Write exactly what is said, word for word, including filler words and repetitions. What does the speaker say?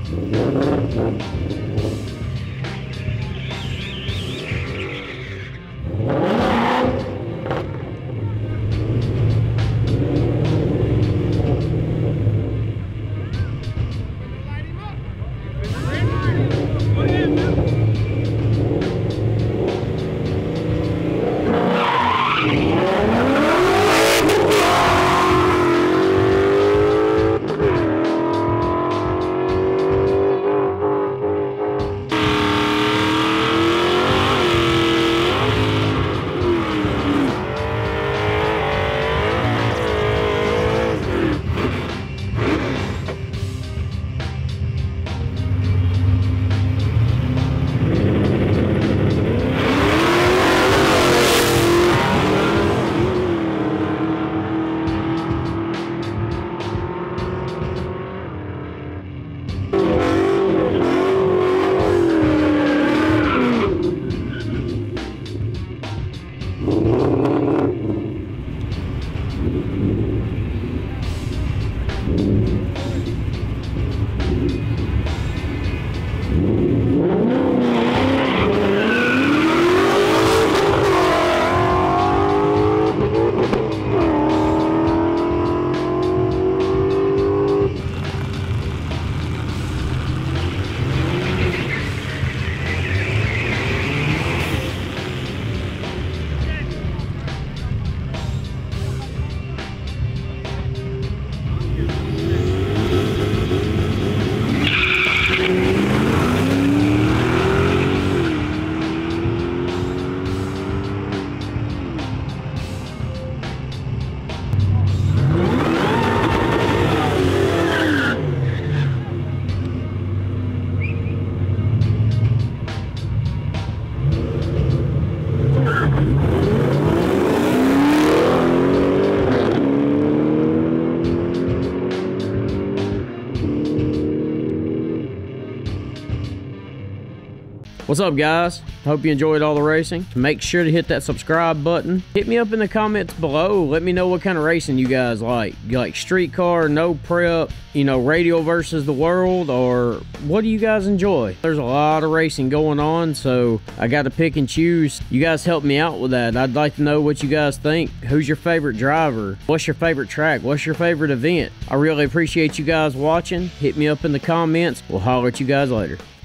What's up, guys? Hope you enjoyed all the racing. Make sure to hit that subscribe button. Hit me up in the comments below. Let me know what kind of racing you guys like. You like street car, no prep, you know, radial versus the world, or what do you guys enjoy? There's a lot of racing going on, so I got to pick and choose. You guys help me out with that. I'd like to know what you guys think. Who's your favorite driver? What's your favorite track? What's your favorite event? I really appreciate you guys watching. Hit me up in the comments. We'll holler at you guys later.